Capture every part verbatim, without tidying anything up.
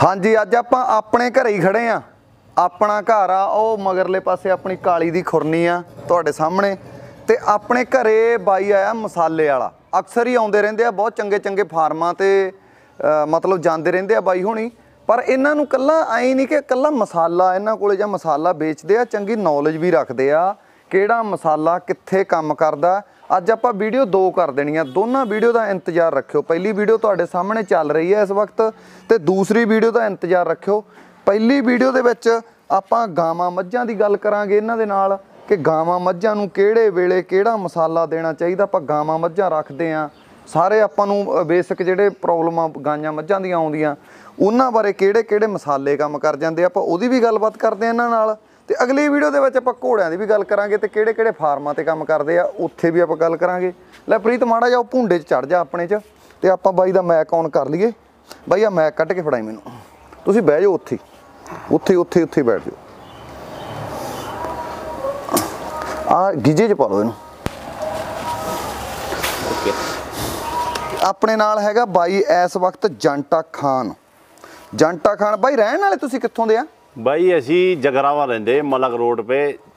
हाँ जी, अज आप अपने घर ही खड़े हाँ। अपना घर आ वो मगरले पासे अपनी काली दी खुरनी आ तुहाडे सामने। ते अपने घरे बाई आया मसाले वाला, अक्सर ही आउंदे रहिंदे आ, बहुत चंगे चंगे फार्मां ते मतलब जांदे रहिंदे आ बाई होनी। पर इन्हां नूं कल्ला आई नहीं कि कल्ला मसाला इन्हां कोले जां मसाला बेचदे आ, चंगी नॉलेज भी रखदे आ किहड़ा मसाला कित्थे काम करदा। अज आप वीडियो दो कर देनी आ, दोनों वीडियो का इंतजार रखियो। पहली वीडियो तुहाडे सामने चल रही है इस वक्त, तो दूसरी वीडियो का इंतजार रखियो। पहली वीडियो दे विच आपां गावां मੱਝਾਂ दी गल करांगे इन्हां दे नाल कि गावां मੱਝਾਂ नूं किहड़े वेले किहड़ा मसाला देना चाहिए। आपां गावां मੱਝਾਂ रखदे आ, सारे आपां नूं बेसिक जिहड़े प्रॉब्लमां गाइयां मੱਝਾਂ ਦੀਆਂ आउंदियां उन्हां बारे किहड़े किहड़े मसाले काम कर जांदे आपां ओहदी भी गलबात करदे आ इन्हां नाल। ते अगली वीडियो दे विच आपां घोड़िਆਂ दी भी गल करांगे ते किहड़े किहड़े फार्मां ते काम करदे आ उत्थे भी आपां गल करांगे। लै प्रीत माड़ा जा भुंडे च चढ़ जा अपने च ते आपां बाई दा मैक ऑन कर लईए। बाई आ मैक कढ के फड़ाई मैनूं, तुसीं बਹਿ जाओ उत्थे उत्थे उत्थे उत्थे बैठ जाओ। आ गिजे च पा लो इनू। अपने नाल हैगा बाई इस वक्त जंटा खान। जंटा खान बाई रहन वाले तुसीं कित्थों दे आ? बाई असी जगरावा रहिंदे मलक रोड पे,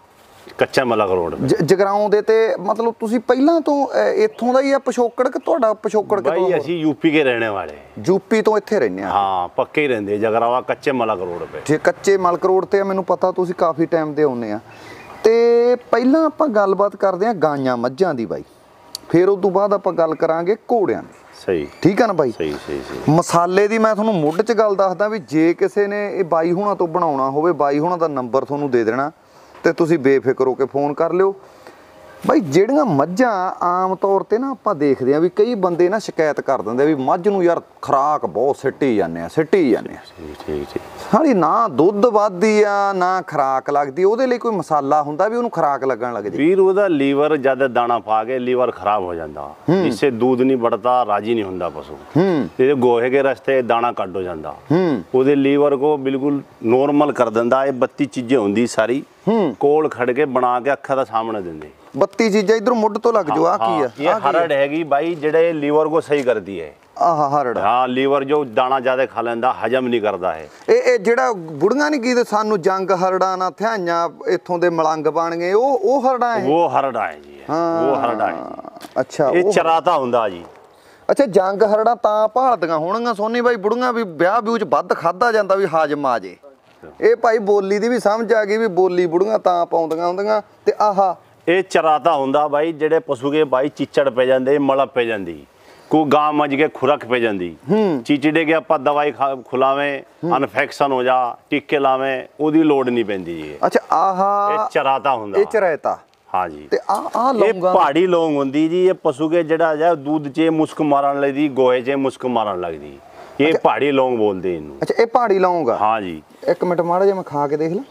कच्चा मलक रोड पे। जगराओं दे ते मतलब तुसीं पहिलां तो इत्थों दा ही आ पिछोकड़ कि तुहाडा पिछोकड़ कितों? बाई असी यूपी के रहने वाले। यूपी तो इत्थे रहने आ? हाँ पक्के ही रहिंदे जगरावा कच्चे मलक रोड पे। जे कच्चे मलक रोड ते मैनूं पता तुसीं काफ़ी टाइम दे आउंदे आ। ते पहिलां आपां गलबात करदे आ गाइयां मੱਝਾਂ दी बाई, फिर उस तो बाद आपां गल करांगे घोड़िਆਂ दी। सही ठीक है ना बाई? सही सही सही। मसाले दी मैं तुहानूं मुੱਢ च गल दसदा भी जे किसी ने ये बाई हुणां तो बनाउणा होवे बाई हुणां दा नंबर तुहानूं दे देना ते तुसीं बेफिक्र होके फोन कर लिओ। बाई ਜਿਹੜੀਆਂ ਮੱਝਾਂ आम तौर ते ना ਆਪਾਂ देखदे आ भी कई ਬੰਦੇ ना शिकायत कर ਦਿੰਦੇ ਆ ਵੀ ਮੱਝ ਨੂੰ ਯਾਰ ਖੁਰਾਕ ਬਹੁਤ ਸਿੱਟੀ ਜਾਂਦੇ ਆ ਸਿੱਟੀ ਜਾਂਦੇ ਆ। ठीक ठीक ठीक। ਹਾਲੀ ਨਾ ਦੁੱਧ ਵੱਧਦੀ ਆ ਨਾ ਖੁਰਾਕ ਲੱਗਦੀ, ਉਹਦੇ ਲਈ ਕੋਈ ਮਸਾਲਾ ਹੁੰਦਾ ਵੀ ਉਹਨੂੰ ਖੁਰਾਕ ਲੱਗਣ ਲੱਗ ਜੇ? ਵੀਰ ਉਹਦਾ ਲੀਵਰ ਜ਼ਿਆਦਾ ਦਾਣਾ ਪਾ ਕੇ ਲੀਵਰ ਖਰਾਬ ਹੋ ਜਾਂਦਾ, इससे दूध नहीं बढ़ता, राजी नहीं ਹੁੰਦਾ ਪਸ਼ੂ। ਤੇ ਗੋਹੇ के रस्ते दाना ਕੱਢ ਹੋ ਜਾਂਦਾ, ਉਹਦੇ ਲੀਵਰ को बिल्कुल नॉर्मल कर ਦਿੰਦਾ। ਇਹ ਬੱਤੀ ਚੀਜ਼ਾਂ ਹੁੰਦੀ ਸਾਰੀ ਕੋਲ ਖੜ ਕੇ ਬਣਾ ਕੇ ਅੱਖਾਂ ਦਾ ਸਾਹਮਣੇ ਦਿੰਦੇ। ਬੱਤੀ ਚੀਜ਼ਾਂ ਇਧਰ ਮੁੱਢ ਤੋਂ ਲੱਗ ਜੋ। ਆ ਕੀ ਆ? ਇਹ ਹਰੜ ਹੈਗੀ ਬਾਈ ਜਿਹੜੇ ਲੀਵਰ को सही करती है। ਆਹ ਹਰੜ? ਹਾਂ ਲੀਵਰ ਜੋ ਦਾਣਾ ਜ਼ਿਆਦਾ ਖਾ ਲੈਂਦਾ ਹਜਮ ਨਹੀਂ ਕਰਦਾ ਹੈ। ਇਹ ਇਹ ਜਿਹੜਾ ਬੁੜੀਆਂ ਨਹੀਂ ਕੀਦੇ ਸਾਨੂੰ ਜੰਗ ਹਰੜਾਂ ਨਾ ਥਿਆਈਆਂ ਇੱਥੋਂ ਦੇ ਮਲੰਗ ਬਣ ਗਏ, ਉਹ ਉਹ ਹਰੜਾਂ ਹੈ? ਉਹ ਹਰੜਾ ਹੈ ਜੀ, ਉਹ ਹਰੜਾ ਹੈ। ਅੱਛਾ ਇਹ ਚਰਾਤਾ ਹੁੰਦਾ ਜੀ। ਅੱਛਾ ਜੰਗ ਹਰੜਾਂ ਤਾਂ ਭਾਲਦੀਆਂ ਹੋਣਗੀਆਂ ਸੋਨੀ ਬਾਈ ਬੁੜੀਆਂ ਵੀ ਵਿਆਹ ਵਿਊ ਚ ਵੱਧ ਖਾਦਾ ਜਾਂਦਾ ਵੀ ਹਾਜ਼ਮ ਆ ਜੇ। ਇਹ ਭਾਈ ਬੋਲੀ ਦੀ ਵੀ ਸਮਝ ਆ ਗਈ ਵੀ ਬੋਲੀ ਬੁੜੀਆਂ ਤਾਂ ਪਾਉਂਦੀਆਂ ਹੁੰਦੀਆਂ। ਤੇ ਆਹਾ ਇਹ ਚਰਾਤਾ ਹੁੰਦਾ ਬਾਈ ਜਿਹੜੇ ਪਸ਼ੂ ਕੇ ਬਾਈ ਚਿੱਚੜ ਪੈ ਜਾਂਦੇ, ਮਲਪ ਪੈ ਜਾਂਦੀ, को गां मज के खुरक पे जाती, चीचड़े के आप दवाई खुलावे इन्फेक्शन हो जा टीके लावे ओदी लोड़ नहीं पैंदी जी। अच्छा आहा ये चराता हुंदा। ये चराता हाँ जी। ते आ आ ये पहाड़ी लौंग हुंदी जी। ये पशु के जड़ा जा दूध च मुस्क मारन लगदी, गोहे च मुस्क मारन लगदी, ये पहाड़ी लौंग बोलदे इनू। अच्छा ये पहाड़ी लौंग आ? हाँ जी। एक मिनट माड़ा जे मैं खा के देख ला।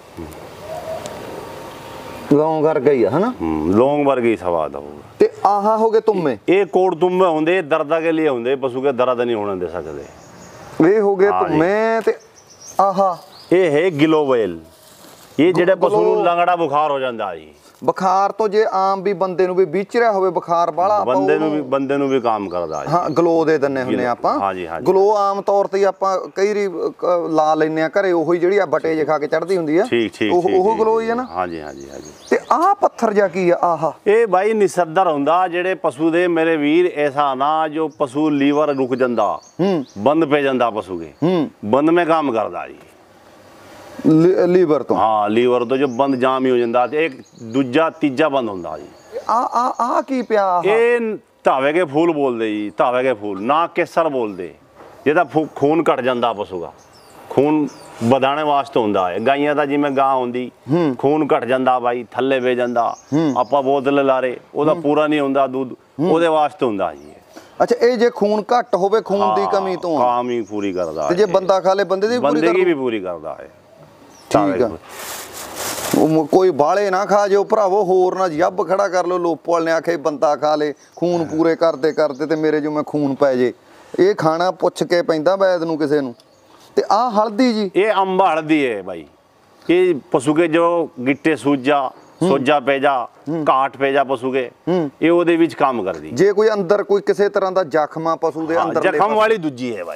लौंग वर्गा ही है ना? लौंग वर्गी स्वाद होगा। ते आहा हो गए तुम्बे? ये कोड़ तुम्बे होंदे दर्द के लिए होंदे, पशु के दर्द नहीं होने दे सकते। ये हो गए तुम्बे ते आहा ये है ग्लोवेल। ये जेड़े पशु नूं लंगड़ा बुखार हो जांदा जी। बुखार तो जे आम भी बंदे नूं भी विच रहा होवे बुखार बाला बंदे नूं भी बंदे नूं भी काम करदा जी। हाँ ग्लो दे दन्ने हुन्ने आपां। हाँ जी हाँ जी। ग्लो आम तौर ते आपां कई री ला लैने आ घरे, ओही जेहड़ी आ बटे जे खा के चढ़दी हुंदी आ। ठीक ठीक ओह ओह ग्लो ही है ना? हाँ जी हाँ जी हाँ जी। ते आ पत्थर जा की आ? आहा ਇਹ ਬਾਈ ਨਿਸਰਦਰ ਹੁੰਦਾ ਜਿਹੜੇ ਪਸ਼ੂ ਦੇ ਮੇਰੇ ਵੀਰ। ਐਸਾ ਨਾ ਜੋ ਪਸ਼ੂ ਲੀਵਰ ਰੁਕ ਜਾਂਦਾ, ਬੰਦ ਪੈ ਜਾਂਦਾ ਪਸ਼ੂ ਕੇ, ਬੰਦ में काम करदा जी। ਲੀਵਰ ਤੋਂ? ਹਾਂ ਲੀਵਰ ਤੋਂ ਜੋ ਬੰਦ ਜਾਮ ਹੀ ਹੋ ਜਾਂਦਾ ਤੇ ਇੱਕ ਦੂਜਾ ਤੀਜਾ ਬੰਦ ਹੁੰਦਾ ਜੀ। ਆ ਆ ਆ ਕੀ ਪਿਆ? ਇਹ ਧਾਵੇ ਕੇ ਫੂਲ ਬੋਲਦੇ ਜੀ, ਧਾਵੇ ਕੇ ਫੂਲ ਨਾ ਕੇਸਰ ਬੋਲਦੇ। ਜਿਹਦਾ ਖੂਨ ਘਟ ਜਾਂਦਾ ਪਸ਼ੂ ਦਾ, ਖੂਨ ਵਧਾਣੇ ਵਾਸਤੇ ਹੁੰਦਾ ਹੈ। ਗਾਈਆਂ ਦਾ ਜਿਵੇਂ ਗਾਂ ਹੁੰਦੀ ਖੂਨ ਘਟ ਜਾਂਦਾ ਬਾਈ, ਥੱਲੇ ਵੇ ਜਾਂਦਾ, ਆਪਾਂ ਬੋਤਲ ਲਾਰੇ ਉਹਦਾ ਪੂਰਾ ਨਹੀਂ ਹੁੰਦਾ ਦੁੱਧ, ਉਹਦੇ ਵਾਸਤੇ ਹੁੰਦਾ ਜੀ। अच्छा ये जे खून घट होवे खून दी कमी तो काम ही पूरी करदा है। ते जे बंदा खा ले बंदे दी पूरी बंदे की भी पूरी करदा है। ठीक है कोई बाले ना खा जो भरावो, होर ना जब खड़ा कर लो। लोपवाल ने आखे बंदा खा ले खून पूरे करते करते ते मेरे जो मैं खून पै जे। ये खाना पुछ के पैंदा वैद नूं किसे नूं। ते आ हल्दी जी? ये अंबा हल्दी है भाई। ये पशु के जो गिट्टे सूजा सोजा पै जा, घाट पै जा पशु के, ये ओदे विच काम करदी। जे कोई अंदर कोई किसी तरह दा जख्म आ पशु दे अंदर, जख्म वाली दूजी है भाई।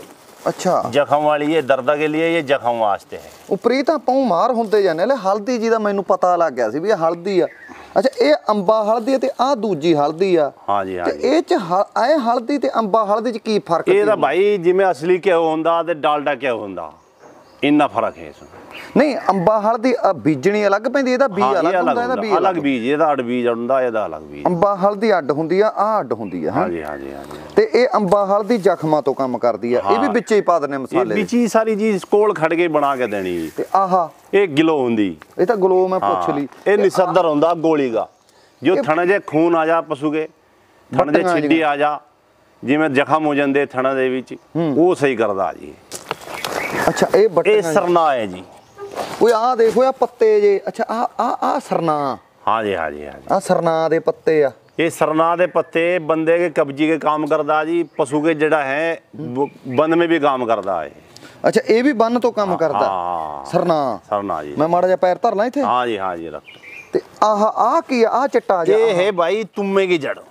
ਅੱਛਾ जख्म वाली ये दर्द के लिए, ये जख्म वास्ते है। ਉਪਰੀ ਤਾਂ ਆਪਾਂ ਊਂ ਮਾਰ ਹੁੰਦੇ ਜਾਂਦੇ ਲੈ ਹਲਦੀ ਜੀ ਦਾ ਮੈਨੂੰ ਪਤਾ ਲੱਗ ਗਿਆ ਸੀ ਵੀ ਇਹ ਹਲਦੀ ਆ। ਅੱਛਾ ਇਹ ਅੰਬਾ ਹਲਦੀ ਤੇ ਆਹ ਦੂਜੀ ਹਲਦੀ ਆ। हाँ जी हाँ ਤੇ जी। ਇਹ ਚ ਹ- ਇਹ ਹਲਦੀ ਤੇ ਅੰਬਾ ਹਲਦੀ ਚ ਕੀ ਫਰਕ ये ਕੀ तो भाई जिमें असली क्या होंदा ते डालडा क्या होंदा, इन्ना फर्क है इसमें। ਨਹੀਂ ਅੰਬਾ ਹਲਦੀ ਅ, ਬੀਜਣੀ ਅਲੱਗ ਪੈਂਦੀ ਇਹਦਾ ਬੀਜ हाँ, ये ਅਲੱਗ अलग ਹੁੰਦਾ ਇਹਦਾ होंदा, ਬੀਜ अलग बीज, ਇਹਦਾ ਅੱਡ ਬੀਜ ਹੁੰਦਾ, ਇਹਦਾ ਅਲੱਗ ਬੀਜ। ਅੰਬਾ ਹਲਦੀ ਅੱਡ ਹੁੰਦੀ ਆ ਆਹ ਅੱਡ ਹੁੰਦੀ ਆ हाँ ਹੈਂ। जी हाँ जी हाँ जी। ਤੇ ਇਹ ਅੰਬਾ ਹਲਦੀ ਜ਼ਖਮਾਂ ਤੋਂ ਕੰਮ ਕਰਦੀ ਆ ਇਹ ਵੀ ਵਿੱਚੇ ਹੀ ਪਾ ਦਿੰਦੇ ਇਹ ਮਸਾਲੇ ਵਿੱਚ ਹੀ ਸਾਰੀ ਚੀਜ਼ ਕੋਲ ਖੜ ਕੇ ਬਣਾ ਕੇ ਦੇਣੀ ਜੀ। ਤੇ ਆਹਾ ਇਹ ਗਿਲੋ ਹੁੰਦੀ। ਇਹ ਤਾਂ ਗਲੋ ਮੈਂ ਪੁੱਛ ਲਈ ਇਹ ਨਿਸੱਦਰ ਹੁੰਦਾ ਗੋਲੀ ਦਾ, ਜੋ ਥਣ ਜੇ ਖੂਨ ਆ ਜਾ ਪਸ਼ੂ ਕੇ, ਥਣ ਦੇ ਬੱਟੀਆਂ ਛਿੱਡੀ ਆ ਜਾ, ਜਿਵੇਂ ਜ਼ਖਮ ਹੋ ਜਾਂਦੇ ਥਣਾਂ ਦੇ ਵਿੱਚ, ਉਹ ਸਹੀ ਕਰਦਾ ਜੀ। ਅੱਛਾ ਇਹ ਇਹ ਬੱਟੀਆਂ ਸਰਨਾ ਹੈ ਜੀ। ਓਏ ਆਹ ਦੇਖੋ ਆ ਪੱਤੇ ਜੇ ਅੱਛਾ ਆ ਆ ਆ ਸਰਨਾ हाँ जी हाँ जी हाँ जी। ਆ ਸਰਨਾ ਦੇ ਪੱਤੇ ਆ ये सरना दे पत्ते बंदे के कब्जी के काम करदा जी, पशु के जड़ा है वो बंद में भी काम करदा है। ਅੱਛਾ ਇਹ ਵੀ ਬੰਨ ਤੋਂ ਕੰਮ ਕਰਦਾ हाँ ਸਰਨਾ सरना जी। ਮੈਂ ਮਾੜਾ ਜਿਹਾ ਪੈਰ ਧਰ ਲਾਂ ਇੱਥੇ हाँ जी हाँ जी रख। ਤੇ ਆਹ ਆ ਕੀ ਆ ਆਹ ਚਿੱਟਾ ਜਿਹਾ ये है भाई तुम्मे की जड़,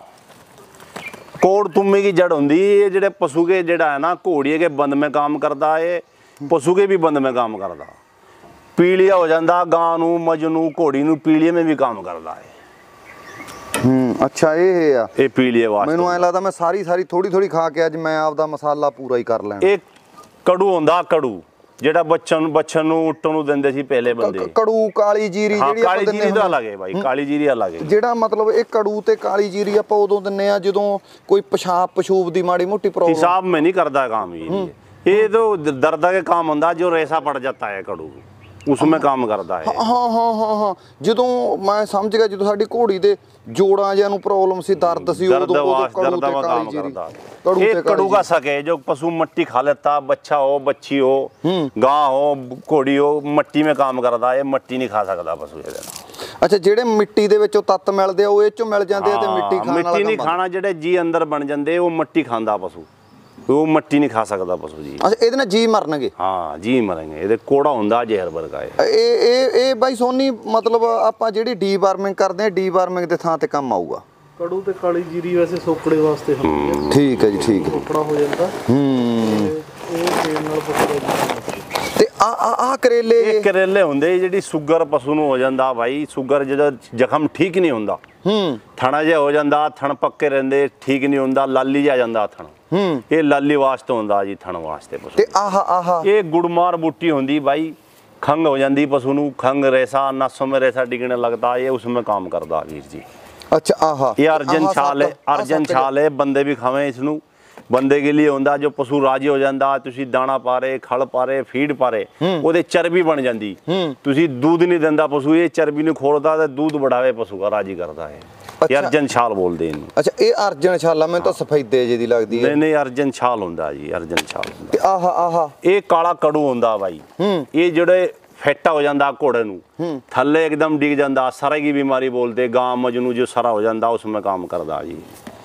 कोड़ तुम्मे की जड़ होंदी। ये जेड़े पशु के जेड़ा है ना घोड़िए के बंद में काम करदा है, पशु के भी बंद में काम करदा। पीलिया हो जाता गां नू मज नू घोड़ी नू, पीलिए में भी काम करदा है। ਹੂੰ ਅੱਛਾ ਇਹ ਆ ये पीलिए वास्ते ਮੈਨੂੰ ਐ ਲੱਗਦਾ ਮੈਂ ਸਾਰੀ ਸਾਰੀ ਥੋੜੀ ਥੋੜੀ ਖਾ ਕੇ ਅੱਜ ਮੈਂ ਆਪਦਾ ਮਸਾਲਾ ਪੂਰਾ ਹੀ ਕਰ ਲੈਣਾ ਇਹ ਕੜੂ ਹੁੰਦਾ, ਕੜੂ ਜਿਹੜਾ ਬੱਚਨ ਨੂੰ ਬੱਚਨ ਨੂੰ ਉੱਟਣ ਨੂੰ ਦਿੰਦੇ ਸੀ ਪਹਿਲੇ ਬੰਦੇ। ਕ- ਕੜੂ ਕਾਲੀ ਜੀਰੀ ਹਾਂ ਜਿਹੜੀ ਕਾਲੀ ਆਪਾਂ ਜੀਰੀ ਦਿੰਦੇ ਦਾ ਹੁੰਦੇ ਅਲੱਗ ਹੈ ਭਾਈ, ਕਾਲੀ ਜੀਰੀ ਅਲੱਗ ਹੈ। ਜਿਹੜਾ ਮਤਲਬ ਇਹ ਕੜੂ ਤੇ ਕਾਲੀ ਜੀਰੀ ਆਪਾਂ ਉਦੋਂ ਦਿੰਨੇ ਆ ਜਦੋਂ ਕੋਈ ਪਿਸ਼ਾਬ ਪਸ਼ੂਬ ਦੀ ਮਾੜੀ ਮੋਟੀ ਪ੍ਰੋਬਲਮ हिसाब में नहीं करता काम ये ये तो दर्द का काम होता, जो रेसा पड़ जाता है कड़ू, उसमें काम करता है। ਹਾਂ ਹਾਂ ਹਾਂ ਹਾਂ ਜਦੋਂ ਮੈਂ ਸਮਝ ਗਿਆ ਜਦੋਂ ਸਾਡੀ ਘੋੜੀ ਦੇ ਜੋੜਾਂ ਜਿਆਂ ਨੂੰ ਪ੍ਰੋਬਲਮ ਸੀ ਦਰਦ ਸੀ दर्द ਉਦੋਂ ਉਦੋਂ वास ਕੜੂ दर्द ਤੇ में ਕਾਲੀ काम ਜੀਰੀ करता ਕੜੂ है। ਤੇ एक ਕਾਲੀ कड़ू का ਜੀਰੀ। शक है, जो पशु मट्टी खा लेता, बच्चा हो बच्ची हो गां हो घोड़ी हो, मट्टी में काम करता है। मट्टी नहीं खा सकता पशु ये। ਅੱਛਾ ਜਿਹੜੇ ਮਿੱਟੀ ਦੇ ਵਿੱਚੋਂ ਤੱਤ ਮਿਲਦੇ ਆ ਉਹ ਇਹ ਚੋਂ ਮਿਲ ਜਾਂਦੇ ਆ ਤੇ ਮਿੱਟੀ ਖਾਣ ਵਾਲਾ मिट्टी नहीं ਕੰਮ ਆ। खाना, जेडे जी अंदर बन जाते वो मट्टी खांदा पशु, वो मट्टी नहीं खा सकता पशु जी। ਅੱਛਾ ਇਹਦੇ ਨਾਲ ਜੀ ਮਰਨਗੇ हाँ जी मरेंगे, ये कोड़ा होंदा जहर वर्गा है। ਇਹ ਇਹ ਇਹ ਬਾਈ ਸੋਨੀ ਮਤਲਬ ਆਪਾਂ ਜਿਹੜੀ ਡੀਵਾਰਮਿੰਗ ਕਰਦੇ ਆ ਡੀਵਾਰਮਿੰਗ ਦੇ ਥਾਂ ਤੇ ਕੰਮ ਆਊਗਾ। ਕੜੂ ਤੇ ਕਾਲੀ ਜੀਰੀ ਵੈਸੇ ਸੋਕੜੇ ਵਾਸਤੇ ਹੁੰਦੀ ਹੈ, ਠੀਕ ਹੈ ਜੀ ਠੀਕ ਹੈ ਸੋਕੜਾ ਹੋ ਜਾਂਦਾ ਹੂੰ ਤੇ ਉਹ ਦੇਣ ਨਾਲ ਪਸ਼ੂ ਤੇ ਆ ਆ ਆ ਕਰੇਲੇ ਇਹ ਕਰੇਲੇ ਹੁੰਦੇ ਜਿਹੜੀ ਸ਼ੂਗਰ ਪਸ਼ੂ ਨੂੰ ਹੋ ਜਾਂਦਾ ਭਾਈ, ਸ਼ੂਗਰ ਜਦੋਂ ਜ਼ਖਮ ਠੀਕ ਨਹੀਂ ਹੁੰਦਾ, ਹੂੰ ਥਣਾ ਜਿਹਾ ਹੋ ਜਾਂਦਾ, ਥਣ ਪੱਕੇ ਰਹਿੰਦੇ, ਠੀਕ ਨਹੀਂ ਹੁੰਦਾ, ਲਾਲੀ ਜਿਹਾ ਜਾਂਦਾ ਥਣ। ਹੂੰ ਇਹ ਲਾਲੀ ਵਾਸਤੇ ਹੁੰਦਾ ਜੀ, ਥਣ ਵਾਸਤੇ ਪਸ਼ੂ। ਤੇ ਆਹ ਆਹ ਇਹ ਗੁੜਮਾਰ ਬੂਟੀ ਹੁੰਦੀ ਭਾਈ, ਖੰਗ ਹੋ ਜਾਂਦੀ ਪਸ਼ੂ ਨੂੰ, ਖੰਗ रेसा नसों में रेसा डिगने लगता, ये उसमें काम करता वीर जी। ਅੱਛਾ ਆਹ ये अर्जन छाल है, अर्जन छाल है, बंदे भी खावे इसनू, ਬੰਦੇ के लिए ਹੁੰਦਾ ਜੋ ਪਸ਼ੂ ਰਾਜੀ ਹੋ ਜਾਂਦਾ, ਤੁਸੀਂ ਦਾਣਾ ਪਾ ਰਹੇ, ਖਲ ਪਾ ਰਹੇ, ਫੀਡ ਪਾ ਰਹੇ, ਉਹਦੇ ਚਰਬੀ ਬਣ ਜਾਂਦੀ, ਤੁਸੀਂ ਦੁੱਧ ਨਹੀਂ ਦਿੰਦਾ ਪਸ਼ੂ, ਇਹ ਚਰਬੀ ਨੂੰ ਖੋਲਦਾ ਤੇ ਦੁੱਧ ਵਧਾਵੇ ਪਸ਼ੂ ਦਾ, ਰਾਜੀ ਕਰਦਾ ਹੈ। ਇਹ ਅਰਜਨ ਛਾਲ ਬੋਲਦੇ ਇਹਨੂੰ। ਅੱਛਾ ਇਹ ਅਰਜਨ ਛਾਲਾ ਮੈਨੂੰ ਤਾਂ ਸਫੈਦੇ ਜਿਹੀ ਲੱਗਦੀ ਹੈ। ਨਹੀਂ ਨਹੀਂ ਅਰਜਨ ਛਾਲ ਹੁੰਦਾ ਜੀ, ਅਰਜਨ ਛਾਲ ਹੁੰਦਾ। ਤੇ ਆਹ ਆਹ ਇਹ ਕਾਲਾ ਕੜੂ ਹੁੰਦਾ ਬਾਈ, ਇਹ ਜਿਹੜੇ ਫੈਟਾ ਹੋ ਜਾਂਦਾ ਘੋੜੇ ਨੂੰ, ਥੱਲੇ ਇੱਕਦਮ ਡਿੱਗ ਜਾਂਦਾ, ਸਰੇ ਦੀ ਬਿਮਾਰੀ ਬੋਲਦੇ, ਗਾਂ ਮੱਝ ਨੂੰ ਜੋ ਸਰਾ ਹੋ ਜਾਂਦਾ, ਉਸमें ਕੰਮ ਕਰਦਾ ਜੀ।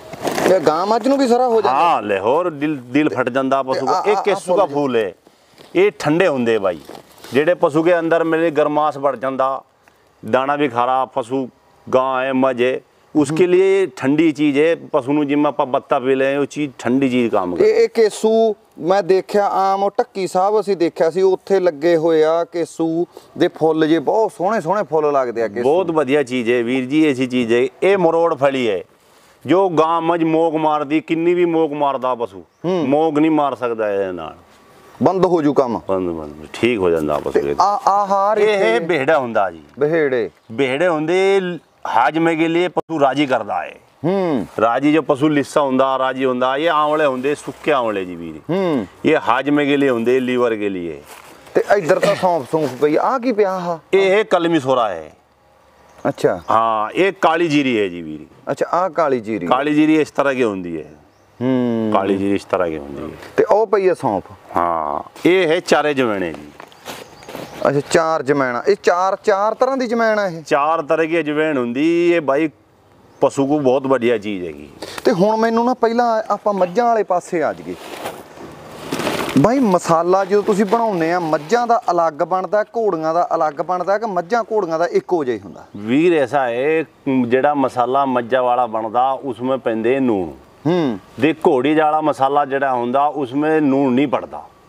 ਇਹ ਗਾਂ ਮੱਝ ਨੂੰ ਵੀ ਸਾਰਾ ਹੋ ਜਾਂਦਾ। हाँ लाहौर दिल दिल फट जाता पशु को। आ- आ- एक केसू का फूल है, ये ठंडे होंगे भाई, जेडे पशु के अंदर मेरे गरमास बढ़ जाता, दाना भी खा रहा पशु, गां है मझ है, उसके लिए ठंडी चीज़ है। पशु ਨੂੰ ਜਿਵੇਂ ਆਪਾਂ ਬੱਤਾ ਪੀ ਲੈ, ਉਹ ਚੀਜ਼ ਠੰਡੀ ਚੀਜ਼ ਕੰਮ ਕਰਦੀ। ਇਹ ਇਹ ਕੇਸੂ ਮੈਂ ਦੇਖਿਆ ਆਮ ਉਹ ਢੱਕੀ ਸਾਹਿਬ ਅਸੀਂ ਦੇਖਿਆ ਸੀ ਉੱਥੇ ਲੱਗੇ ਹੋਏ ਆ ਕੇਸੂ ਦੇ ਫੁੱਲ ਜੇ ਬਹੁਤ ਸੋਹਣੇ ਸੋਹਣੇ ਫੁੱਲ ਲੱਗਦੇ ਆ ਕੇਸੂ। बहुत बढ़िया चीज़ है वीर जी, ऐसी चीज़ है। ये मरोड़ फली है, जो गां मझ मोग मारदी, किन्नी भी मोग मारदा पशु, मोग नहीं मार सकता ਇਹਦੇ ਨਾਲ, ਬੰਦ ਹੋ ਜੂ ਕੰਮ। ਬੰਦ ਬੰਦ ਠੀਕ ਹੋ ਜਾਂਦਾ ਪਸ਼ੂ ਇਹਦਾ। ਆ ਆ ਹਾਰ ਇਹ ਬੇੜਾ ਹੁੰਦਾ ਜੀ, ਬਹੇੜੇ बेहड़े होंगे हाजमे के लिए पशु राजी करता है। हम्म राजी जो पशु लिस्सा होंदा, राजी होंदा, ये आंवले होंगे, सुक्के आंवले जी वीर, हम्म ये हाजमे के लिए होंगे, लीवर के लिए। ਤੇ ਇੱਧਰ ਤਾਂ ਸੌਂਫ ਸੌਂਫ ਪਈ ਆ ਕੀ ਪਿਆ ਆ। ये है कलमी सोरा है। ਅੱਛਾ हाँ ये काली जीरी है जी वीर, ਅੱਛਾ ਆ ਕਾਲੀ ਜੀਰੀ। काली जीरी इस तरह की होंगी है, ਹੂੰ काली जीरी इस तरह की होंगी है। ਤੇ ਉਹ ਪਈ ਆ ਸੌਂਫ। हाँ ये है चारे जमैने जी, ਅੱਛਾ ਚਾਰ ਜਮੈਣਾ ਇਹ ਚਾਰ ਚਾਰ ਤਰ੍ਹਾਂ ਦੀ ਜਮੈਣ ਆ ਇਹ। चार तरह की अजवैन होंगी ये भाई, पशु को बहुत बढ़िया चीज़ हैगी। ਤੇ ਹੁਣ ਮੈਨੂੰ ਨਾ ਪਹਿਲਾਂ ਆਪਾਂ ਮੱਝਾਂ ਵਾਲੇ ਪਾਸੇ ਆ ਜਾਈਏ ਬਾਈ। ਮਸਾਲਾ ਜਦੋਂ ਤੁਸੀਂ ਬਣਾਉਂਦੇ ਆ ਮੱਝਾਂ ਦਾ ਅਲੱਗ ਬਣਦਾ, ਘੋੜੀਆਂ ਦਾ ਅਲੱਗ ਬਣਦਾ ਕਿ ਮੱਝਾਂ ਘੋੜੀਆਂ ਦਾ ਇੱਕੋ ਜਿਹਾ ਹੀ ਹੁੰਦਾ। वीर ऐसा है जेड़ा मसाला मज्जा वाला बनता, उसमें पेंदे नून। ਹੂੰ ਦੇ ਘੋੜੀ ਵਾਲਾ ਮਸਾਲਾ ਜਿਹੜਾ ਹੁੰਦਾ, ਉਸमें ਨੂਣ ਨਹੀਂ ਪੜਦਾ।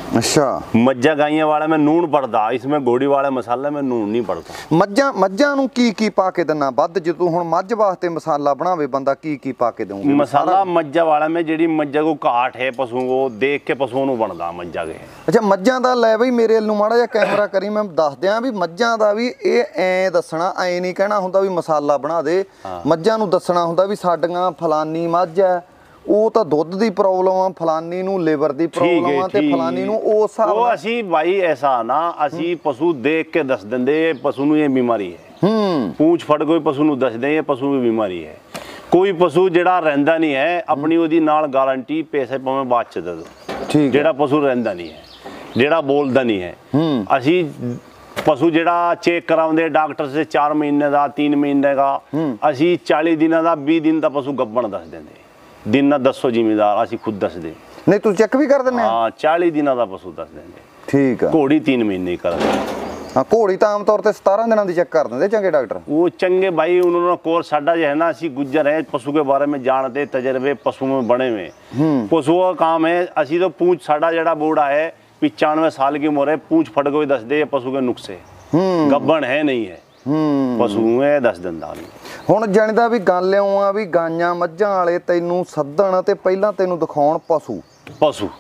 अच्छा, मज्जा गाइयां वाले में नून पड़ता, इसमें घोड़ी वाले मसाले में नून नहीं पड़ता। ਮੱਝਾਂ ਮੱਝਾਂ ਨੂੰ ਕੀ ਕੀ ਪਾ ਕੇ ਦਿੰਨਾ ਵੱਧ? ਜਦੋਂ ਹੁਣ ਮੱਝ ਵਾਸਤੇ ਮਸਾਲਾ ਬਣਾਵੇ ਬੰਦਾ ਕੀ ਕੀ ਪਾ ਕੇ ਦੇਉਂਗੇ? मसाला मज्जा वाले में जेडी मज्जा को काट है पशुओं को देख के पशुओं ਨੂੰ ਬਣਦਾ ਮੱਝਾ के। ਅੱਛਾ, ਮੱਝਾਂ ਦਾ ਲੈ ਬਈ ਮੇਰੇ ਵੱਲ ਨੂੰ ਮਾੜਾ ਜਿਹਾ ਕੈਮਰਾ ਕਰੀ, ਮੈਂ ਦੱਸ ਦਿਆਂ ਵੀ ਮੱਝਾਂ ਦਾ ਵੀ ਇਹ ਐ ਦੱਸਣਾ, ਐ ਨਹੀਂ ਕਹਿਣਾ ਹੁੰਦਾ ਵੀ ਮਸਾਲਾ ਬਣਾ ਦੇ। ਮੱਝਾਂ ਨੂੰ ਦੱਸਣਾ ਹੁੰਦਾ ਵੀ ਸਾਡੀਆਂ ਫਲਾਨੀ ਮੱਝ ਹੈ, ਉਹ ਤਾਂ ਦੁੱਧ ਦੀ ਪ੍ਰੋਬਲਮ ਆ, ਫਲਾਨੀ ਨੂੰ ਲਿਵਰ ਦੀ ਪ੍ਰੋਬਲਮ ਆ ਤੇ ਫਲਾਨੀ ਨੂੰ ਉਸ ਹਿਸਾਬ ਉਹ ਨਾਲ। ਅਸੀਂ ਭਾਈ ਐਸਾ ਨਾ, ਅਸੀਂ ਪਸ਼ੂ ਦੇਖ ਕੇ ਦੱਸ ਦਿੰਦੇ ਪਸ਼ੂ ਨੂੰ ਇਹ ਬਿਮਾਰੀ ਹੈ। ਹੂੰ, ਪੂੰਛ ਫੜ ਕੋਈ ਪਸ਼ੂ ਨੂੰ ਦੱਸਦੇ ਇਹ ਪਸ਼ੂ ਦੀ ਬਿਮਾਰੀ ਹੈ। ਕੋਈ ਪਸ਼ੂ ਜਿਹੜਾ ਰਹਿੰਦਾ ਨਹੀਂ ਹੈ ਆਪਣੀ ਉਹਦੀ ਨਾਲ ਗਾਰੰਟੀ ਪੈਸੇ ਭਾਵੇਂ ਬਾਅਦ ਚ ਦੇ ਦੋ। ਠੀਕ, ਜਿਹੜਾ ਪਸ਼ੂ ਰਹਿੰਦਾ ਨਹੀਂ ਹੈ, ਜਿਹੜਾ ਬੋਲਦਾ ਨਹੀਂ ਹੈ, ਅਸੀਂ ਪਸ਼ੂ ਜਿਹੜਾ ਚੈੱਕ ਕਰਾਉਂਦੇ ਡਾਕਟਰ ਸੇ ਚਾਰ ਮਹੀਨੇ ਦਾ तीन ਮਹੀਨੇ ਦਾ, ਅਸੀਂ चालीस ਦਿਨਾਂ ਦਾ बीस ਦਿਨ ਦਾ ਪਸ਼ੂ ਗੱਭਣ ਦੱਸ ਦਿੰਦੇ। ਦਿਨ ਨਾ ਦੱਸੋ ਜ਼ਿਮੀਦਾਰ, ਅਸੀਂ ਖੁਦ ਦੱਸਦੇ। ਨਹੀਂ ਤੂੰ ਚੈੱਕ ਵੀ ਕਰ ਦਿੰਦੇ ਆ? ਹਾਂ, चालीस ਦਿਨਾਂ ਦਾ ਪਸ਼ੂ ਦੱਸ ਦਿੰਦੇ। ਠੀਕ ਆ। ਘੋੜੀ तीन ਮਹੀਨੇ ਕਰਦੇ। ਹਾਂ, ਘੋੜੀ ਤਾਂ ਆਮ ਤੌਰ ਤੇ सतारह ਦਿਨਾਂ ਦੀ ਚੈੱਕ ਕਰ ਦਿੰਦੇ ਚੰਗੇ ਡਾਕਟਰ। वो चंगे भाई उन्होंने कोर्स साडा जो है ना, असी गुज्जर है पशु के बारे में जानते, तजर्बे पशु में बने हुए। पशुओं का काम है, असी तो पूंछ साडा जड़ा बूढ़ा है पिचानवे साल की उम्र है, पूंछ फट गई दस दे पशु के नुक्से गब्बन है नहीं है पशु है दस ਦਿੰਦਾ। ਹੁਣ ਜਾਣਦਾ ਵੀ ਗੱਲ ਇਉਂ ਆ ਵੀ ਗਾਈਆਂ ਮੱਝਾਂ ਵਾਲੇ ਤੈਨੂੰ ਸੱਦਣ ਤੇ ਪਹਿਲਾਂ ਤੈਨੂੰ ਦਿਖਾਉਣ ਪਸ਼ੂ ਪਸ਼ੂ,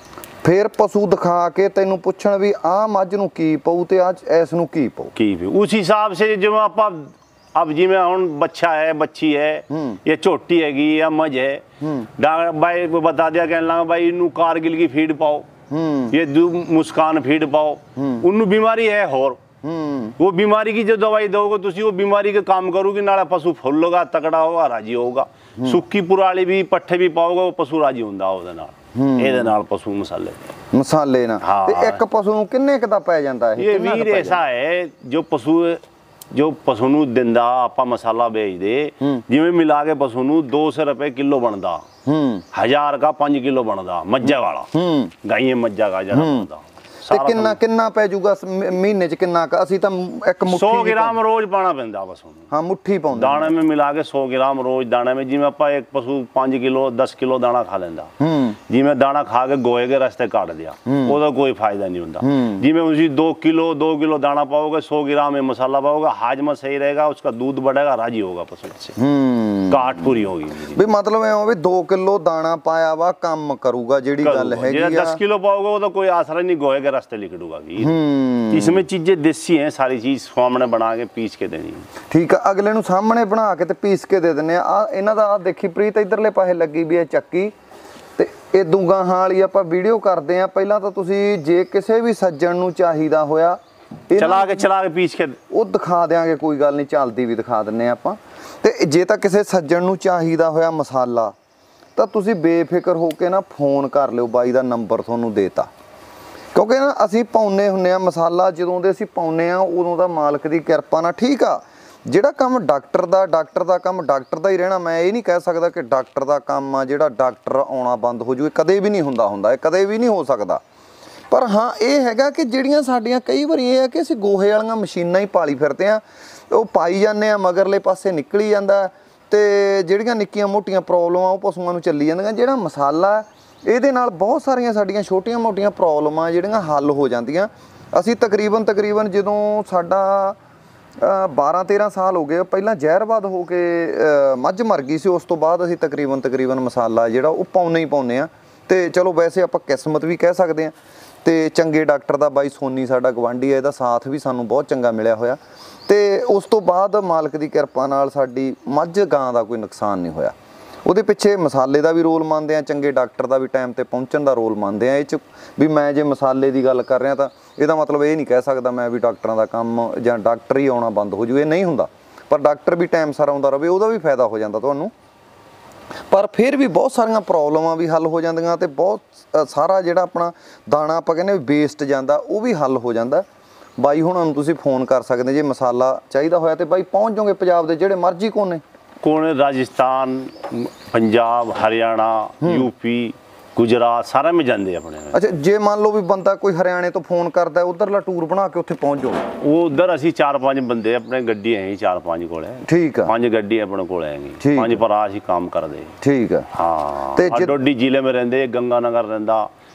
ਫਿਰ ਪਸ਼ੂ ਦਿਖਾ ਕੇ ਤੈਨੂੰ ਪੁੱਛਣ ਵੀ ਆਹ ਮੱਝ ਨੂੰ ਕੀ ਪਊ ਤੇ ਆ ਇਸ ਨੂੰ ਕੀ ਪਊ। की भी उस हिसाब से जो आप अब जी में हुन बच्चा है बच्ची है ये छोटी हैगी या मझ है, डॉक्टर भाई को बता दिया कहने लगा भाई इनू कारगिल की फीड पाओ, ये दू मुस्कान फीड पाओ, उन्नू बीमारी है और वो बीमारी की जो दवाई दोगे तुसी वो बीमारी के काम करोगे, नाले पशु फुल होगा, तकड़ा होगा, राजी होगा। सुक्की पुराली भी पट्ठे भी पाओगे वो पशु राजी ਹੁੰਦਾ ਉਹਦੇ ਨਾਲ। ਇਹਦੇ ਨਾਲ पशु मसाले ਮਸਾਲੇ ਨਾਲ। ਹਾਂ। ਤੇ ਇੱਕ ਪਸ਼ੂ ਨੂੰ ਕਿੰਨੇ ਕ ਦਾ ਪੈ ਜਾਂਦਾ ਇਹ? ये वीर ऐसा है जो पशु जो पशु ਨੂੰ ਦਿੰਦਾ ਆਪਾਂ ਮਸਾਲਾ ਵੇਚਦੇ, ਜਿਵੇਂ ਮਿਲਾ ਕੇ ਪਸ਼ੂ ਨੂੰ दो सौ रुपए किलो ਬਣਦਾ, हजार का पाँच किलो ਬਣਦਾ ਮੱਝਾ ਵਾਲਾ। ਗਾਈਏ ਮੱਝਾ ਦਾ ਜਿਹੜਾ ਬਣਦਾ ਤੇ ਕਿੰਨਾ ਕਿੰਨਾ ਪੈ ਜਾਊਗਾ ਮਹੀਨੇ ਚ? ਕਿੰਨਾ ਕ ਅਸੀਂ ਤਾਂ ਇੱਕ ਮੁੱਠੀ सौ ग्राम रोज ਪਾਣਾ ਪੈਂਦਾ ਪਸ਼ੂ ਨੂੰ। ਹਾਂ, ਮੁੱਠੀ ਪਾਉਂਦੇ दाने में मिला के सौ ग्राम रोज दाने में, जिमें ਆਪਾਂ एक पशु पाँच किलो दस किलो दाना खा ਲੈਂਦਾ, जिमें दाना खा के गोए के रास्ते काट दिया ਉਹਦਾ ਕੋਈ फायदा नहीं ਹੁੰਦਾ। जिमें उसी दो किलो दो किलो दाना पाओगे, सौ ग्राम में मसाला पाओगे, हाजमा सही रहेगा, उसका दूध बढ़ेगा, राजी होगा पशु से, काट पूरी होगी। ਵੀ ਮਤਲਬ ਐ ਵੀ दो किलो दाना ਪਾਇਆ ਵਾ ਕੰਮ ਕਰੂਗਾ ਜਿਹੜੀ ਗੱਲ ਹੈਗੀ ਆ। दस किलो पाओगे वो तो कोई आसरा नहीं, गोए के रास्ते लिखड़ूगा। इसमें चीजें देसी हैं, सारी चीज सामने बना के पीस के देनी। ਠੀਕ ਆ, ਅਗਲੇ ਨੂੰ ਸਾਹਮਣੇ ਬਣਾ ਕੇ ਤੇ ਪੀਸ ਕੇ ਦੇ ਦਿੰਨੇ ਆ। ਆ ਇਹਨਾਂ ਦਾ ਆ ਦੇਖੀ ਪ੍ਰੀਤ ਇਧਰਲੇ ਪਾਸੇ ਲੱਗੀ ਵੀ ਹੈ ਚੱਕੀ, ਤੇ ਇਹ ਦੂਗਾ ਵਾਲੀ ਆਪਾਂ ਵੀਡੀਓ ਕਰਦੇ ਆ। ਪਹਿਲਾਂ ਤਾਂ ਤੁਸੀਂ ਜੇ ਕਿਸੇ ਵੀ ਸੱਜਣ ਨੂੰ ਚਾਹੀਦਾ ਹੋਇਆ चला के चला के पीस के ਉਹ ਦਿਖਾ ਦਿਆਂਗੇ, ਕੋਈ ਗੱਲ ਨਹੀਂ, ਚੱਲਦੀ ਵੀ ਦਿਖਾ ਦਿੰਨੇ ਆ ਆਪਾਂ। ਤੇ ਜੇ ਤਾਂ ਕਿਸੇ ਸੱਜਣ ਨੂੰ ਚਾਹੀਦਾ ਹੋਇਆ ਮਸਾਲਾ ਤਾਂ ਤੁਸੀਂ ਬੇਫਿਕਰ ਹੋ ਕੇ ਨਾ ਫੋਨ ਕਰ ਲਿਓ, ਬਾਈ ਦਾ ਨੰਬਰ ਤੁਹਾਨੂੰ ਦੇਤਾ। ਕਿਉਂਕਿ ਨਾ ਅਸੀਂ ਪਾਉਨੇ ਹੁੰਨੇ ਆ ਮਸਾਲਾ, ਜਦੋਂ ਦੇ ਅਸੀਂ ਪਾਉਨੇ ਆ ਉਦੋਂ ਦਾ ਮਾਲਕ ਦੀ ਕਿਰਪਾ ਨਾਲ ਠੀਕ ਆ। ਜਿਹੜਾ ਕੰਮ ਡਾਕਟਰ ਦਾ ਡਾਕਟਰ ਦਾ ਕੰਮ ਡਾਕਟਰ ਦਾ ਹੀ ਰਹਿਣਾ। ਮੈਂ ਇਹ ਨਹੀਂ ਕਹਿ ਸਕਦਾ ਕਿ ਡਾਕਟਰ ਦਾ ਕੰਮ ਆ ਜਿਹੜਾ ਡਾਕਟਰ ਆਉਣਾ ਬੰਦ ਹੋ ਜੂਏ, ਕਦੇ ਵੀ ਨਹੀਂ ਹੁੰਦਾ ਹੁੰਦਾ ਇਹ ਕਦੇ ਵੀ ਨਹੀਂ ਹੋ ਸਕਦਾ। ਪਰ ਹਾਂ ਇਹ ਹੈਗਾ ਕਿ ਜਿਹੜੀਆਂ ਸਾਡੀਆਂ ਕਈ ਵਾਰੀ ਇਹ ਹੈ ਕਿ ਅਸੀਂ ਗੋਹੇ ਵਾਲੀਆਂ ਮਸ਼ੀਨਾਂ ਹੀ ਪਾਲੀ ਫਿਰਦੇ ਆ, ਉਹ ਪਾਈ ਜਾਂਦੇ ਆ, ਮਗਰਲੇ ਪਾਸੇ ਨਿਕਲੀ ਜਾਂਦਾ, ਤੇ ਜਿਹੜੀਆਂ ਨਿੱਕੀਆਂ ਮੋਟੀਆਂ ਪ੍ਰੋਬਲਮਾਂ ਉਹ ਪਸ਼ੂਆਂ ਨੂੰ ਚੱਲੀ ਜਾਂਦੀਆਂ। ਜਿਹੜਾ ਮਸਾਲਾ ਇਹਦੇ ਨਾਲ ਬਹੁਤ ਸਾਰੀਆਂ ਸਾਡੀਆਂ ਛੋਟੀਆਂ ਮੋਟੀਆਂ ਪ੍ਰੋਬਲਮਾਂ ਜਿਹੜੀਆਂ ਹੱਲ ਹੋ ਜਾਂਦੀਆਂ। ਅਸੀਂ ਤਕਰੀਬਨ ਤਕਰੀਬਨ ਜਦੋਂ ਸਾਡਾ ਬਾਰਾਂ ਤੇਰਾਂ ਸਾਲ ਹੋ ਗਏ, ਪਹਿਲਾਂ ਜ਼ਹਿਰਬਾਦ ਹੋ ਕੇ ਮੱਝ ਮਰ ਗਈ ਸੀ, ਉਸ ਤੋਂ ਬਾਅਦ ਅਸੀਂ ਤਕਰੀਬਨ ਤਕਰੀਬਨ ਮਸਾਲਾ ਜਿਹੜਾ ਉਹ ਪਾਉਨੇ ਹੀ ਪਾਉਨੇ ਆ। ਤੇ ਚਲੋ ਵੈਸੇ ਆਪਾਂ ਕਿਸਮਤ ਵੀ ਕਹਿ ਸਕਦੇ ਆ। ਤੇ ਚੰਗੇ ਡਾਕਟਰ ਦਾ ਬਾਈ ਸੋਨੀ ਸਾਡਾ ਗਵਾਂਢੀ ਹੈ, ਇਹਦਾ ਸਾਥ ਵੀ ਸਾਨੂੰ ਬਹੁਤ ਚੰਗਾ ਮਿਲਿਆ ਹੋਇਆ। ਤੇ ਉਸ ਤੋਂ ਬਾਅਦ ਮਾਲਕ ਦੀ ਕਿਰਪਾ ਨਾਲ ਸਾਡੀ ਮੱਝ ਗਾਂ ਦਾ ਕੋਈ ਨੁਕਸਾਨ ਨਹੀਂ ਹੋਇਆ। ਉਹਦੇ ਪਿੱਛੇ ਮਸਾਲੇ ਦਾ ਵੀ ਰੋਲ ਮੰਨਦੇ ਆ, ਚੰਗੇ ਡਾਕਟਰ ਦਾ ਵੀ ਟਾਈਮ ਤੇ ਪਹੁੰਚਣ ਦਾ ਰੋਲ ਮੰਨਦੇ ਆ। ਇਹ 'ਚ ਵੀ ਮੈਂ ਜੇ ਮਸਾਲੇ ਦੀ ਗੱਲ ਕਰ ਰਿਹਾ ਤਾਂ ਇਹਦਾ ਮਤਲਬ ਇਹ ਨਹੀਂ ਕਹਿ ਸਕਦਾ ਮੈਂ ਵੀ ਡਾਕਟਰਾਂ ਦਾ ਕੰਮ ਜਾਂ ਡਾਕਟਰ ਹੀ ਆਉਣਾ ਬੰਦ ਹੋ ਜੂ, ਇਹ ਨਹੀਂ ਹੁੰਦਾ। ਪਰ ਡਾਕਟਰ ਵੀ ਟਾਈਮ ਸਿਰ ਆਉਂਦਾ ਰਹੇ ਉਹਦਾ ਵੀ ਫਾਇਦਾ ਹੋ ਜਾਂਦਾ ਤੁਹਾਨੂੰ। ਪਰ ਫਿਰ ਵੀ ਬਹੁਤ ਸਾਰੀਆਂ ਪ੍ਰੋਬਲਮਾਂ ਵੀ ਹੱਲ ਹੋ ਜਾਂਦੀਆਂ ਤੇ ਬਹੁਤ ਸਾਰਾ ਜਿਹੜਾ ਆਪਣਾ ਦਾਣਾ ਆਪਾਂ ਕਹਿੰਦੇ ਵੇਸਟ ਜਾਂਦਾ ਉਹ ਵੀ ਹੱਲ ਹੋ ਜਾਂਦਾ। ਬਾਈ ਹੁਣਾਂ ਨੂੰ ਤੁਸੀਂ ਫੋਨ ਕਰ ਸਕਦੇ ਜੇ ਮਸਾਲਾ ਚਾਹੀਦਾ ਹੋਇਆ ਤੇ ਬਾਈ ਪਹੁੰਚ ਜਾਓਗੇ ਪੰਜਾਬ ਦੇ ਜਿਹੜੇ ਮਰਜ਼ੀ ਕੋਨੇ ਕੋਨੇ, ਰਾਜਸਥਾਨ, ਪੰਜਾਬ, ਹਰਿਆਣਾ, यूपी, गुजरात सारे में जाते अपने। अच्छा, जे मान लो भी बंदा कोई हरियाणे तो फोन करता है उधरला टूर बना के उत्थे पहुंच जाओ। वो उधर असी चार पांच बंदे अपने गड्डी है चार पांच कोले। ठीक है, पांच गड्डी अपने कोले है, पांच भरा असी काम करदे। ठीक है, हां। ते डोडी जिले में रहंदे, गंगानगर रहंदा,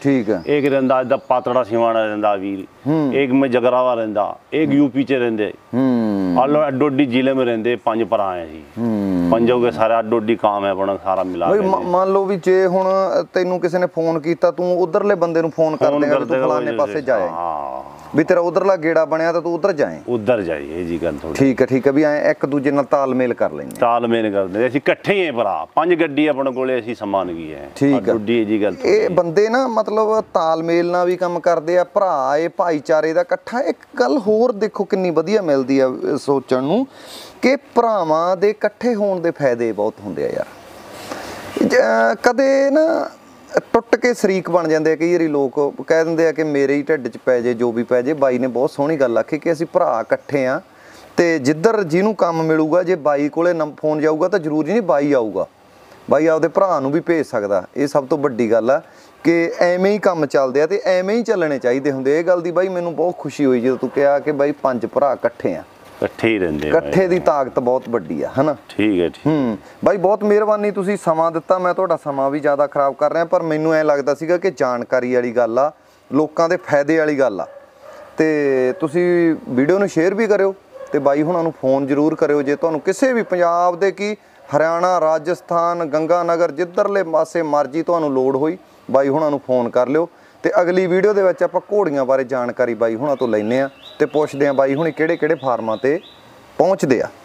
ਠੀਕ ਹੈ ਇੱਕ ਰਹਿੰਦਾ ਇਹਦਾ ਪਾਤੜਾ ਸਿਵਾਣਾ ਰਹਿੰਦਾ ਵੀਰ, ਇੱਕ ਮੈਂ ਜਗਰਾਵਾ ਰਹਿੰਦਾ, ਇੱਕ ਯੂਪੀ ਚ ਰਹਿੰਦੇ। ਹੂੰ ਆਲੋ ਅੱਡੋਡੀ ਜ਼ਿਲ੍ਹੇ में ਰਹਿੰਦੇ, ਪੰਜ ਭਰਾ ਆ ਜੀ। ਪੰਜੋ ਕੇ ਸਾਰੇ ਅੱਡੋਡੀ ਕੰਮ ਹੈ ਆਪਣਾ ਸਾਰਾ ਮਿਲਾ ਬਈ ਕੇ। ਮ- ਮੰਨ ਲਓ ਵੀ ਜੇ ਹੁਣ ਤੈਨੂੰ ਕਿਸੇ ਨੇ ਫੋਨ ਕੀਤਾ, ਤੂੰ ਉਧਰਲੇ ਬੰਦੇ ਨੂੰ ਫੋਨ ਕਰ ਦੇਗਾ ਵੀ ਤੂੰ ਫਲਾਣੇ ਪਾਸੇ ਜਾਏ, ਹਾਂ ਵੀ ਤੇਰਾ ਉਧਰਲਾ ਗੇੜਾ ਬਣਿਆ ਤਾਂ ਤੂੰ ਉਧਰ ਜਾਏ। ਉਧਰ ਜਾਈਏ ਜੀ ਗੱਲ ਥੋੜੀ। ਠੀਕ ਹੈ ਠੀਕ ਹੈ, ਵੀ ਐ ਇੱਕ ਦੂਜੇ ਨਾਲ ਤਾਲਮੇਲ ਕਰ ਲੈਂਦੇ। ਤਾਲਮੇਲ ਕਰਦੇ ਅਸੀਂ ਇਕੱਠੇ ਹੀ ਆ ਭਰਾ, ਪੰਜ ਗੱਡੀ ਆਪਣੇ ਕੋਲੇ ਅਸੀਂ ਸਮਾਨ ਗਈ ਹੈ। ਠੀਕ ਹੈ। ਅੱਡੋਡੀ ਜੀ ਗੱਲ ਇਹ ਬੰਦੇ ਨਾ ਮਤਲਬ ਤਾਲਮੇਲ ਨਾਲ ਵੀ ਕੰਮ ਕਰਦੇ ਆ, ਭਰਾ ਇਹ ਭਾਈਚਾਰੇ ਦਾ ਇਕੱਠਾ। ਇੱਕ ਗੱਲ ਹੋਰ ਦੇਖੋ ਕਿੰਨੀ ਵਧੀਆ ਮਿਲਦੀ ਆ ਅਹ ਸੋਚਣ ਨੂੰ, ਕਿ ਭਰਾਵਾਂ ਦੇ ਇਕੱਠੇ ਹੋਣ ਦੇ ਫਾਇਦੇ ਬਹੁਤ ਹੁੰਦੇ ਆ ਯਾਰ। ਜ- ਕਦੇ ਨਾ ਟੁੱਟ ਕੇ ਸ਼ਰੀਕ ਬਣ ਜਾਂਦੇ ਆ, ਕਈ ਵਾਰੀ ਲੋਕ ਕਹਿ ਦਿੰਦੇ ਆ ਕਿ ਮੇਰੇ ਹੀ ਢਿੱਡ 'ਚ ਪੈ ਜੇ ਜੋ ਵੀ ਪੈ ਜੇ। ਬਾਈ ਨੇ ਬਹੁਤ ਸੋਹਣੀ ਗੱਲ ਆਖੀ ਕਿ ਅਸੀਂ ਭਰਾ ਇਕੱਠੇ ਆ, ਤੇ ਜਿੱਧਰ ਜਿਹਨੂੰ ਕੰਮ ਮਿਲੂਗਾ, ਜੇ ਬਾਈ ਕੋਲੇ ਨੰਬ ਫੋਨ ਜਾਊਗਾ ਤਾਂ ਜ਼ਰੂਰੀ ਨਹੀਂ ਬਾਈ ਆਊਗਾ, ਬਾਈ ਆਪਦੇ ਭਰਾ ਨੂੰ ਵੀ ਭੇਜ ਸਕਦਾ। ਇਹ ਸਭ ਤੋਂ ਵੱਡੀ ਗੱਲ ਆ ਕਿ ਐਵੇਂ ਹੀ ਕੰਮ ਚੱਲਦੇ ਆ ਤੇ ਐਵੇਂ ਹੀ ਚੱਲਣੇ ਚਾਹੀਦੇ ਹੁੰਦੇ। ਇਹ ਗੱਲ ਦੀ ਬਾਈ ਮੈਨੂੰ ਬਹੁਤ ਖੁਸ਼ੀ ਹੋਈ ਜਦੋਂ ਤੂੰ ਕਿਹਾ ਕਿ ਬਾਈ ਪੰਜ ਭਰਾ ਇਕੱਠੇ ਆ, ਇਕੱਠੇ ਹੀ ਰਹਿੰਦੇ। ਇਕੱਠੇ ਦੀ ਤਾਕਤ ਬਹੁਤ ਵੱਡੀ ਆ, ਹਨਾ। ਠੀਕ ਹੈ ਠੀਕ। ਹੂੰ ਬਾਈ ਬਹੁਤ ਮਿਹਰਬਾਨੀ, ਤੁਸੀਂ ਸਮਾਂ ਦਿੱਤਾ। ਮੈਂ ਤੁਹਾਡਾ ਸਮਾਂ ਵੀ ਜ਼ਿਆਦਾ ਖਰਾਬ ਕਰ ਰਿਹਾ, ਪਰ ਮੈਨੂੰ ਐ ਲੱਗਦਾ ਸੀਗਾ ਕਿ ਜਾਣਕਾਰੀ ਵਾਲੀ ਗੱਲ ਆ, ਲੋਕਾਂ ਦੇ ਫਾਇਦੇ ਵਾਲੀ ਗੱਲ ਆ। ਤੇ ਤੁਸੀਂ ਵੀਡੀਓ ਨੂੰ ਸ਼ੇਅਰ ਵੀ ਕਰਿਓ ਤੇ ਬਾਈ ਹੁਣਾਂ ਨੂੰ ਫੋਨ ਜ਼ਰੂਰ ਕਰਿਓ ਜੇ ਤੁਹਾਨੂੰ ਕਿਸੇ ਵੀ ਪੰਜਾਬ ਦੇ ਕੀ ਹਰਿਆਣਾ, ਰਾਜਸਥਾਨ, ਗੰਗਾ ਨਗਰ, ਜਿੱਧਰਲੇ ਪਾਸੇ ਮਰਜ਼ੀ ਤੁਹਾਨੂੰ ਲੋੜ ਹੋਈ, ਬਾਈ ਹੁਣਾਂ ਨੂੰ ਫੋਨ ਕਰ ਲਿਓ। ਤੇ ਅਗਲੀ ਵੀਡੀਓ ਦੇ ਵਿੱਚ ਆਪਾਂ ਘੋੜੀਆਂ ਬਾਰੇ ਜਾਣਕਾਰੀ ਬਾਈ ਹੁਣਾਂ ਤੋਂ ਲੈਂਦੇ ਆ ਤੇ ਪੁੱਛਦੇ ਆ ਬਾਈ ਹੁਣੀ ਕਿਹੜੇ ਕਿਹੜੇ ਫਾਰਮਾਂ ਤੇ ਪਹੁੰਚਦੇ ਆ।